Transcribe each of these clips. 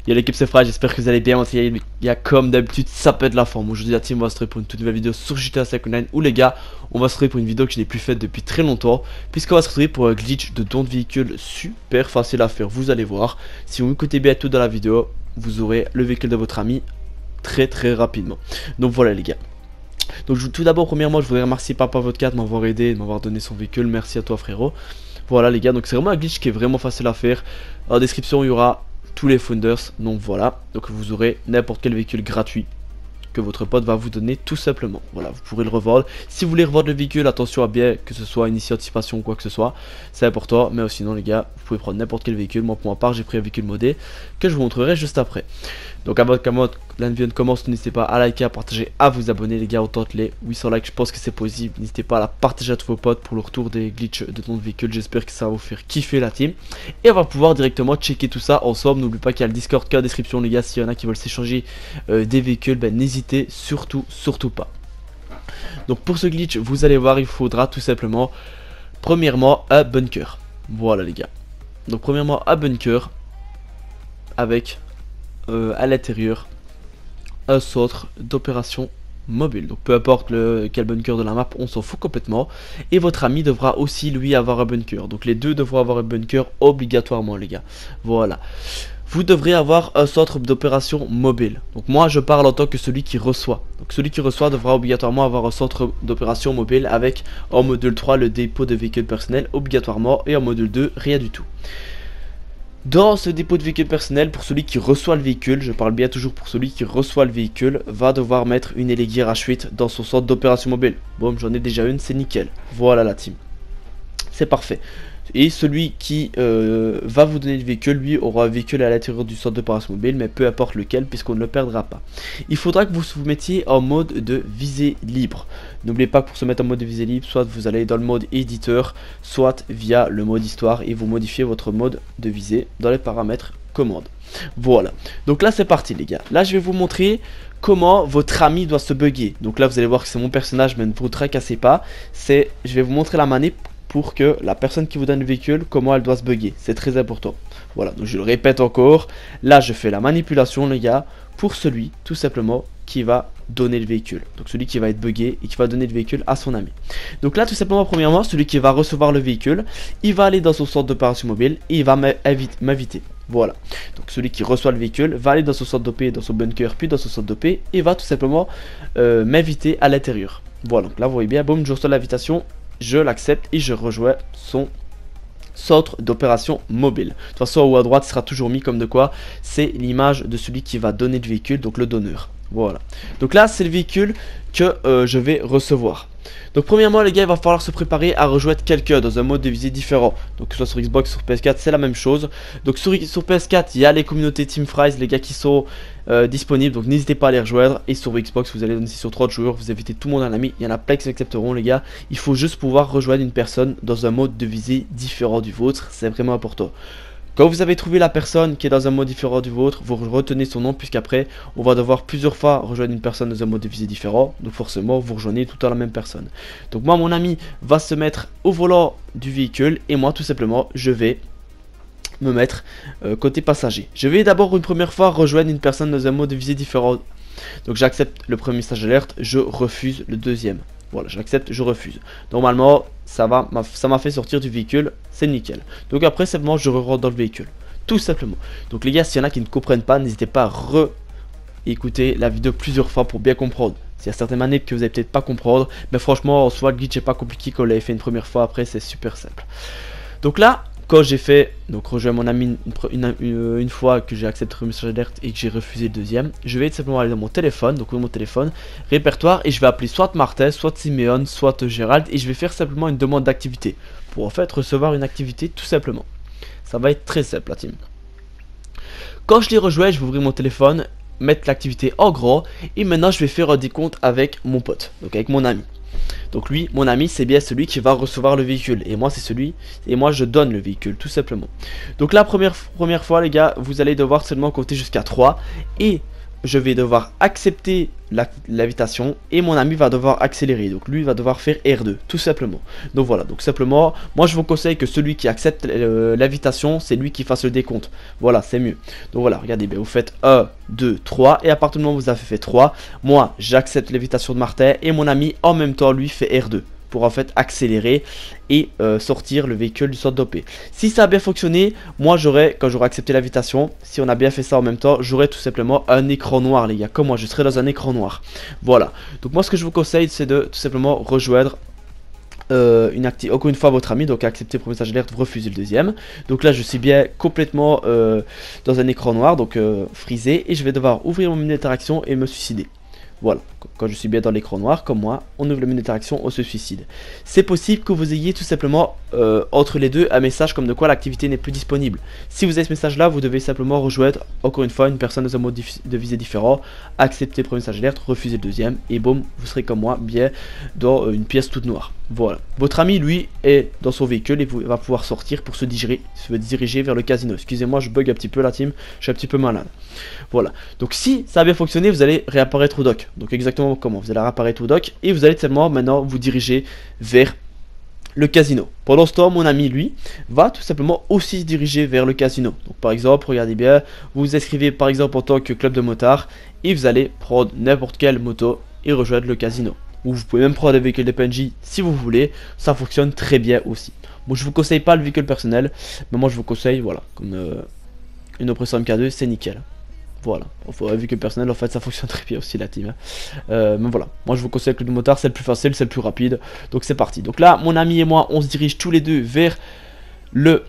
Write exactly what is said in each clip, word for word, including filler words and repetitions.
Yo l'équipe, c'est Fry, j'espère que vous allez bien. Moi, il y a comme d'habitude, ça pète la forme. Aujourd'hui la team, on va se retrouver pour une toute nouvelle vidéo sur G T A cinq Online. Où les gars, on va se retrouver pour une vidéo que je n'ai plus faite depuis très longtemps, puisqu'on va se retrouver pour un glitch de don de véhicule super facile à faire. Vous allez voir, si vous écoutez bien tout dans la vidéo, vous aurez le véhicule de votre ami très très rapidement. Donc voilà les gars. Donc je, tout d'abord, premièrement, je voudrais remercier Papa Vodka de m'avoir aidé, de m'avoir donné son véhicule. Merci à toi frérot. Voilà les gars, donc c'est vraiment un glitch qui est vraiment facile à faire. En description, il y aura tous les founders, donc voilà, donc vous aurez n'importe quel véhicule gratuit que votre pote va vous donner tout simplement. Voilà, vous pourrez le revendre. Si vous voulez revendre le véhicule, attention à bien que ce soit initié anticipation ou quoi que ce soit, c'est important. Mais sinon les gars, vous pouvez prendre n'importe quel véhicule. Moi pour ma part, j'ai pris un véhicule modé que je vous montrerai juste après. Donc avant que la vidéo commence, n'hésitez pas à liker, à partager, à vous abonner les gars. On tente les huit cents likes, je pense que c'est possible. N'hésitez pas à la partager à tous vos potes pour le retour des glitches de ton véhicule. J'espère que ça va vous faire kiffer la team. Et on va pouvoir directement checker tout ça ensemble. N'oubliez pas qu'il y a le Discord qui est en description les gars. S'il y en a qui veulent s'échanger euh, des véhicules, ben n'hésitez surtout, surtout pas. Donc pour ce glitch, vous allez voir, il faudra tout simplement, premièrement, un bunker. Voilà les gars. Donc premièrement, un bunker avec euh, à l'intérieur un centre d'opération mobile. Donc peu importe le, quel bunker de la map, on s'en fout complètement. Et votre ami devra aussi lui avoir un bunker. Donc les deux devront avoir un bunker obligatoirement les gars. Voilà. Vous devrez avoir un centre d'opération mobile. Donc moi je parle en tant que celui qui reçoit. Donc celui qui reçoit devra obligatoirement avoir un centre d'opération mobile avec en module trois le dépôt de véhicules personnels obligatoirement et en module deux rien du tout. Dans ce dépôt de véhicule personnel, pour celui qui reçoit le véhicule, je parle bien toujours pour celui qui reçoit le véhicule, va devoir mettre une Elegear H huit dans son centre d'opération mobile. Bon, j'en ai déjà une, c'est nickel. Voilà la team. C'est parfait. Et celui qui euh, va vous donner le véhicule, lui, aura un véhicule à l'intérieur du centre d'opération mobile, mais peu importe lequel, puisqu'on ne le perdra pas. Il faudra que vous vous mettiez en mode de visée libre. N'oubliez pas que pour se mettre en mode de visée libre, soit vous allez dans le mode éditeur, soit via le mode histoire, et vous modifiez votre mode de visée dans les paramètres commande. Voilà. Donc là, c'est parti, les gars. Là, je vais vous montrer comment votre ami doit se bugger. Donc là, vous allez voir que c'est mon personnage, mais ne vous tracassez pas. C'est, je vais vous montrer la manip pour que la personne qui vous donne le véhicule, comment elle doit se bugger. C'est très important. Voilà, donc je le répète encore. Là, je fais la manipulation, les gars, pour celui, tout simplement, qui va donner le véhicule. Donc celui qui va être bugué et qui va donner le véhicule à son ami. Donc là, tout simplement, premièrement, celui qui va recevoir le véhicule, il va aller dans son centre d'opération mobile et il va m'inviter. Voilà. Donc celui qui reçoit le véhicule va aller dans son centre d'O P, dans son bunker, puis dans son centre d'O P et va tout simplement euh, m'inviter à l'intérieur. Voilà, donc là, vous voyez bien, boum, je reçois l'invitation. Je l'accepte et je rejoins son centre d'opération mobile. De toute façon, en haut à droite, sera toujours mis comme de quoi c'est l'image de celui qui va donner le véhicule, donc le donneur. Voilà. Donc là, c'est le véhicule que euh, je vais recevoir. Donc premièrement les gars, il va falloir se préparer à rejoindre quelqu'un dans un mode de visée différent. Donc que ce soit sur Xbox, sur P S quatre, c'est la même chose. Donc sur, sur P S quatre, il y a les communautés Team Fries, les gars qui sont euh, disponibles. Donc n'hésitez pas à les rejoindre. Et sur Xbox, vous allez donner sur trente joueurs, vous invitez tout le monde un ami. Il y en a plein qui accepteront les gars. Il faut juste pouvoir rejoindre une personne dans un mode de visée différent du vôtre. C'est vraiment important. Quand vous avez trouvé la personne qui est dans un mode différent du vôtre, vous retenez son nom puisqu'après on va devoir plusieurs fois rejoindre une personne dans un mode de visée différent. Donc forcément vous rejoignez tout le temps la même personne. Donc moi mon ami va se mettre au volant du véhicule et moi tout simplement je vais me mettre euh, côté passager. Je vais d'abord une première fois rejoindre une personne dans un mode de visée différent. Donc j'accepte le premier message d'alerte, je refuse le deuxième. Voilà, j'accepte, je refuse. Normalement, ça va, ça m'a fait sortir du véhicule, c'est nickel. Donc après, simplement, je rentre dans le véhicule. Tout simplement. Donc les gars, s'il y en a qui ne comprennent pas, n'hésitez pas à re-écouter la vidéo plusieurs fois pour bien comprendre. S'il y a certaines manips que vous n'allez peut-être pas comprendre, mais franchement, en soi, le glitch n'est pas compliqué quand vous l'avez fait une première fois. Après, c'est super simple. Donc là, quand j'ai fait, donc rejoindre mon ami une, une, une, une fois que j'ai accepté le message d'alerte et que j'ai refusé le deuxième, je vais tout simplement aller dans mon téléphone, donc mon téléphone, répertoire, et je vais appeler soit Martin, soit Simeon, soit Gérald, et je vais faire simplement une demande d'activité, pour en fait recevoir une activité tout simplement. Ça va être très simple la team. Quand je les rejoins, je vais ouvrir mon téléphone, mettre l'activité en gros, et maintenant je vais faire un décompte avec mon pote, donc avec mon ami. Donc lui, mon ami, c'est bien celui qui va recevoir le véhicule. Et moi, c'est celui, et moi, je donne le véhicule, tout simplement. Donc la première, première fois, les gars, vous allez devoir seulement compter jusqu'à trois. Et je vais devoir accepter l'invitation et mon ami va devoir accélérer. Donc lui va devoir faire R deux tout simplement. Donc voilà, donc simplement moi je vous conseille que celui qui accepte euh, l'invitation, c'est lui qui fasse le décompte. Voilà, c'est mieux. Donc voilà, regardez bien, vous faites un, deux, trois et à partir du moment où vous avez fait trois, moi j'accepte l'invitation de Martin et mon ami en même temps lui fait R deux pour en fait accélérer et euh, sortir le véhicule du centre d'O P. Si ça a bien fonctionné, moi j'aurais, quand j'aurai accepté l'invitation, si on a bien fait ça en même temps, j'aurai tout simplement un écran noir les gars, comme moi je serai dans un écran noir. Voilà, donc moi ce que je vous conseille c'est de tout simplement rejoindre Euh, une active, encore une fois votre ami, donc accepter le premier message d'alerte, refuser le deuxième. Donc là je suis bien complètement euh, dans un écran noir, donc euh, frisé, et je vais devoir ouvrir mon menu d'interaction et me suicider. Voilà, quand je suis bien dans l'écran noir, comme moi, on ouvre le menu d'interaction, on se suicide. C'est possible que vous ayez tout simplement euh, entre les deux un message comme de quoi l'activité n'est plus disponible. Si vous avez ce message là, vous devez simplement rejoindre encore une fois une personne dans un mode de visée différent, accepter le premier message d'alerte, refuser le deuxième, et boum, vous serez comme moi, bien dans une pièce toute noire. Voilà, votre ami lui est dans son véhicule et va pouvoir sortir pour se diriger, se diriger vers le casino. Excusez-moi, je bug un petit peu la team, je suis un petit peu malade. Voilà, donc si ça a bien fonctionné, vous allez réapparaître au dock. Donc exactement comment vous allez réapparaître au dock et vous allez seulement maintenant vous diriger vers le casino. Pendant ce temps, mon ami lui va tout simplement aussi se diriger vers le casino. Donc par exemple, regardez bien, vous vous inscrivez par exemple en tant que club de motard et vous allez prendre n'importe quelle moto et rejoindre le casino. Ou vous pouvez même prendre des véhicules de P N J si vous voulez, ça fonctionne très bien aussi. Bon, je vous conseille pas le véhicule personnel, mais moi je vous conseille, voilà, comme euh, une oppression M K deux, c'est nickel. Voilà, enfin, un véhicule personnel en fait ça fonctionne très bien aussi la team. Hein. Euh, mais voilà, moi je vous conseille que le motard c'est le plus facile, c'est le plus rapide, donc c'est parti. Donc là, mon ami et moi, on se dirige tous les deux vers le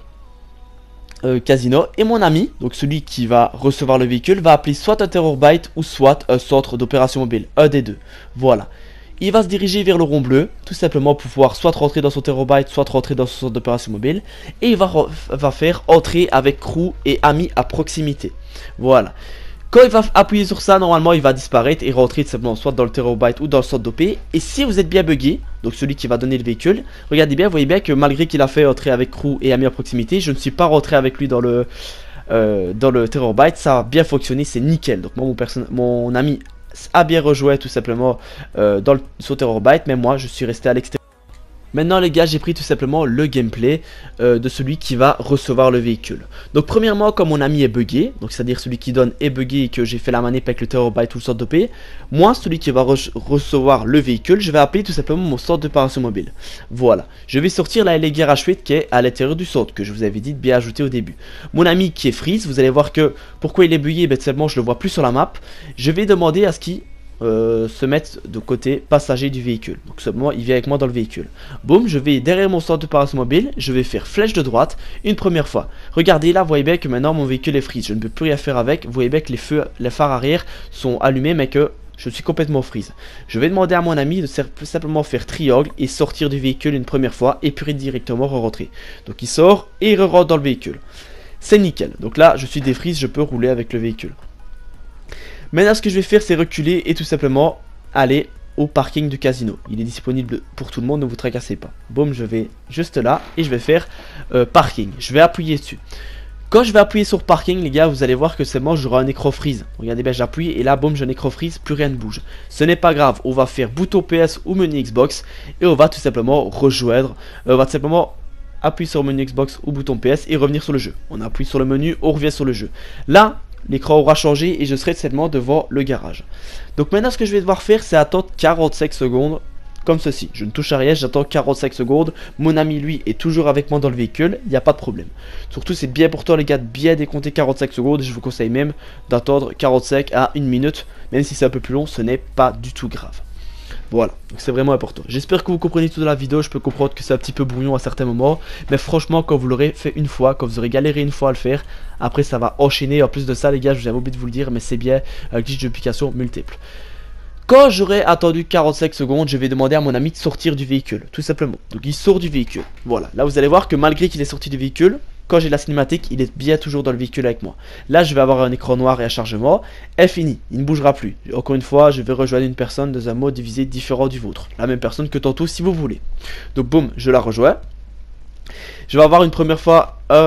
euh, casino et mon ami, donc celui qui va recevoir le véhicule, va appeler soit un Terrorbyte ou soit un centre d'opération mobile, un des deux. Voilà. Il va se diriger vers le rond bleu, tout simplement pour pouvoir soit rentrer dans son Terrorbyte, soit rentrer dans son centre d'opération mobile. Et il va, va faire entrer avec crew et amis à proximité. Voilà. Quand il va appuyer sur ça, normalement il va disparaître et rentrer tout simplement soit dans le Terrorbyte ou dans le centre d'O P. Et si vous êtes bien bugué, donc celui qui va donner le véhicule, regardez bien, vous voyez bien que malgré qu'il a fait entrer avec crew et amis à proximité, je ne suis pas rentré avec lui dans le, euh, dans le Terrorbyte. Ça a bien fonctionné, c'est nickel. Donc moi, mon, mon ami a bien rejoint tout simplement euh, dans le sur Terrorbyte, mais moi je suis resté à l'extérieur. Maintenant les gars, j'ai pris tout simplement le gameplay euh, de celui qui va recevoir le véhicule. Donc premièrement, comme mon ami est buggé, donc c'est à dire celui qui donne est buggé et que j'ai fait la manip avec le Terrorbyte ou le centre d'O P, moi celui qui va re recevoir le véhicule, je vais appeler tout simplement mon centre d'opération mobile. Voilà, je vais sortir la L G R H huit qui est à l'intérieur du centre, que je vous avais dit de bien ajouter au début. Mon ami qui est freeze, vous allez voir que pourquoi il est buggé, ben seulement je le vois plus sur la map. Je vais demander à ce qu'il Euh, se mettre de côté passager du véhicule. Donc seulement il vient avec moi dans le véhicule. Boum, je vais derrière mon centre d'opération mobile, je vais faire flèche de droite une première fois. Regardez là, vous voyez bien que maintenant mon véhicule est freeze, je ne peux plus rien faire avec. Vous voyez bien que les feux, les phares arrière sont allumés mais que je suis complètement freeze. Je vais demander à mon ami de simplement faire triangle et sortir du véhicule une première fois et puis directement re-rentrer. Donc il sort et il re-rentre dans le véhicule. C'est nickel. Donc là je suis défreeze, je peux rouler avec le véhicule. Maintenant ce que je vais faire c'est reculer et tout simplement aller au parking du casino. Il est disponible pour tout le monde, ne vous tracassez pas. Boum, je vais juste là et je vais faire euh, parking. Je vais appuyer dessus. Quand je vais appuyer sur parking les gars, vous allez voir que c'est bon, j'aurai un écran freeze. Regardez bien, j'appuie et là boum, j'ai un écran freeze, plus rien ne bouge. Ce n'est pas grave, on va faire bouton P S ou menu Xbox et on va tout simplement rejoindre, euh, on va tout simplement appuyer sur le menu Xbox ou bouton P S et revenir sur le jeu. On appuie sur le menu, on revient sur le jeu. Là, l'écran aura changé et je serai seulement devant le garage. Donc maintenant ce que je vais devoir faire c'est attendre quarante-cinq secondes comme ceci. Je ne touche à rien, j'attends quarante-cinq secondes. Mon ami lui est toujours avec moi dans le véhicule, il n'y a pas de problème. Surtout c'est bien pour toi les gars de bien décompter quarante-cinq secondes. Je vous conseille même d'attendre quarante-cinq à une minute. Même si c'est un peu plus long, ce n'est pas du tout grave. Voilà, donc c'est vraiment important. J'espère que vous comprenez tout de la vidéo. Je peux comprendre que c'est un petit peu brouillon à certains moments, mais franchement quand vous l'aurez fait une fois, quand vous aurez galéré une fois à le faire, après ça va enchaîner. En plus de ça les gars, je vous avais oublié de vous le dire, mais c'est bien un glitch de duplication multiple. Quand j'aurai attendu quarante-cinq secondes, je vais demander à mon ami de sortir du véhicule, tout simplement. Donc il sort du véhicule, voilà. Là vous allez voir que malgré qu'il est sorti du véhicule, quand j'ai la cinématique, il est bien toujours dans le véhicule avec moi. Là, je vais avoir un écran noir et un chargement. Est fini, il ne bougera plus. Encore une fois, je vais rejoindre une personne dans un mode divisé différent du vôtre. La même personne que tantôt si vous voulez. Donc boum, je la rejoins. Je vais avoir une première fois un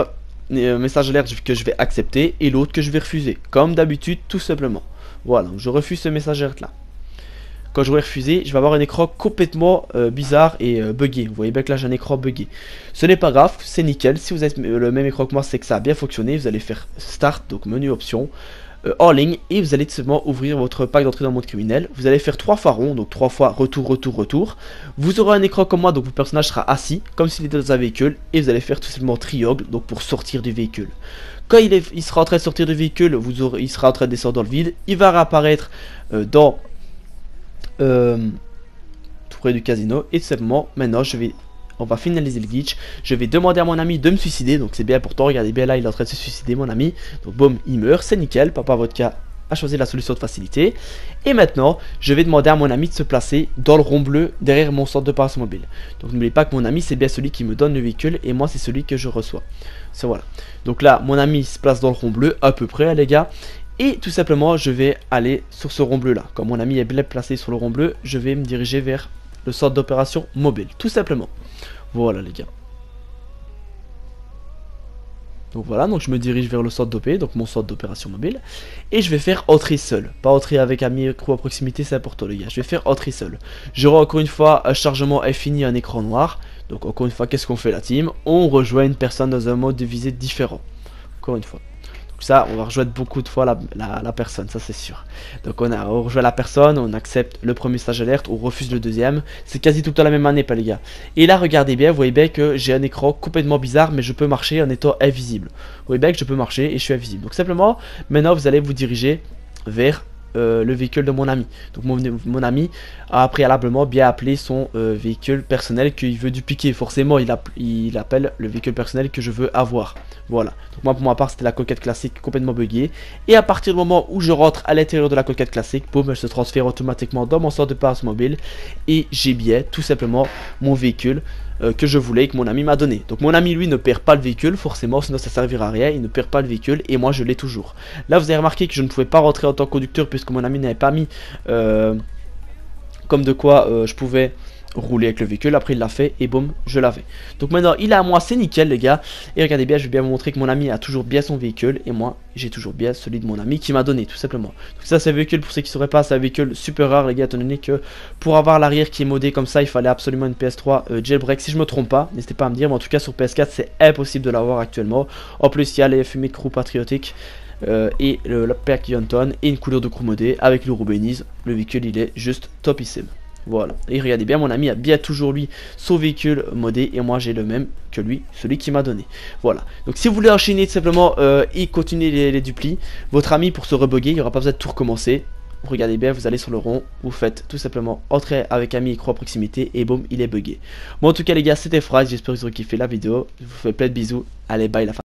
euh, message alerte que je vais accepter et l'autre que je vais refuser, comme d'habitude, tout simplement. Voilà, donc je refuse ce message alerte là. Quand je vais refuser, je vais avoir un écran complètement euh, bizarre et euh, buggé. Vous voyez bien que là j'ai un écran buggé. Ce n'est pas grave, c'est nickel. Si vous avez le même écran que moi, c'est que ça a bien fonctionné. Vous allez faire Start, donc menu options, euh, en ligne, et vous allez tout simplement ouvrir votre pack d'entrée dans le monde criminel. Vous allez faire trois fois rond, donc trois fois retour, retour, retour. Vous aurez un écran comme moi, donc votre personnage sera assis, comme s'il était dans un véhicule, et vous allez faire tout simplement triangle, donc pour sortir du véhicule. Quand il, est, il sera en train de sortir du véhicule, vous aurez, il sera en train de descendre dans le vide. Il va réapparaître euh, dans Euh, tout près du casino, et tout simplement maintenant je vais on va finaliser le glitch. Je vais demander à mon ami de me suicider, donc c'est bien important. Regardez bien là, il est en train de se suicider, mon ami. Donc boum, il meurt, c'est nickel. Papa Vodka a choisi la solution de facilité. Et maintenant je vais demander à mon ami de se placer dans le rond bleu derrière mon centre de passe mobile. Donc n'oubliez pas que mon ami c'est bien celui qui me donne le véhicule et moi c'est celui que je reçois. C'est voilà. Donc là mon ami se place dans le rond bleu à peu près, les gars. Et tout simplement, je vais aller sur ce rond bleu là. Comme mon ami est bien placé sur le rond bleu, je vais me diriger vers le centre d'opération mobile. Tout simplement. Voilà les gars. Donc voilà, donc je me dirige vers le centre d'O P, donc mon centre d'opération mobile. Et je vais faire entrer seul. Pas entrer avec ami et crew à proximité, c'est important les gars. Je vais faire entrer seul. J'aurai encore une fois un chargement infini, un écran noir. Donc encore une fois, qu'est-ce qu'on fait la team? On rejoint une personne dans un mode de visée différent. Encore une fois. Ça, on va rejoindre beaucoup de fois la, la, la personne, ça c'est sûr. Donc on, a, on rejoint la personne, on accepte le premier stage alerte, on refuse le deuxième. C'est quasi tout le temps la même année, pas les gars. Et là, regardez bien, vous voyez bien que j'ai un écran complètement bizarre, mais je peux marcher en étant invisible. Vous voyez bien que je peux marcher et je suis invisible. Donc simplement, maintenant vous allez vous diriger vers euh, le véhicule de mon ami. Donc mon, mon ami a préalablement bien appelé son euh, véhicule personnel qu'il veut dupliquer. Forcément, il, app il appelle le véhicule personnel que je veux avoir. Voilà. Donc moi pour ma part c'était la coquette classique complètement buggée. Et à partir du moment où je rentre à l'intérieur de la coquette classique, boum, elle se transfère automatiquement dans mon centre de passe mobile. Et j'ai bien tout simplement mon véhicule euh, que je voulais et que mon ami m'a donné. Donc mon ami lui ne perd pas le véhicule forcément, sinon ça servira à rien. Il ne perd pas le véhicule et moi je l'ai toujours. Là vous avez remarqué que je ne pouvais pas rentrer en tant que conducteur puisque mon ami n'avait pas mis euh, comme de quoi euh, je pouvais rouler avec le véhicule. Après il l'a fait et boum, je l'avais. Donc maintenant il est à moi, c'est nickel les gars. Et regardez bien, je vais bien vous montrer que mon ami a toujours bien son véhicule et moi j'ai toujours bien celui de mon ami qui m'a donné tout simplement. Donc ça c'est un véhicule, pour ceux qui ne sauraient pas, c'est un véhicule super rare les gars, étant donné que pour avoir l'arrière qui est modé comme ça il fallait absolument une P S trois euh, jailbreak, si je me trompe pas, n'hésitez pas à me dire, mais en tout cas sur P S quatre c'est impossible de l'avoir actuellement. En plus il y a les fumées crew patriotiques euh, et le, le pack Yonton et une couleur de crew modée avec le Roubenise. Le véhicule il est juste topissime. Voilà, et regardez bien, mon ami a bien toujours lui son véhicule modé et moi j'ai le même que lui, celui qui m'a donné. Voilà, donc si vous voulez enchaîner tout simplement euh, et continuer les, les duplis, votre ami pour se rebugger, il n'y aura pas besoin de tout recommencer. Regardez bien, vous allez sur le rond, vous faites tout simplement entrer avec ami et croix à proximité et boum, il est bugué. Bon en tout cas les gars, c'était Fry, j'espère que vous aurez kiffé la vidéo, je vous fais plein de bisous, allez bye la fin.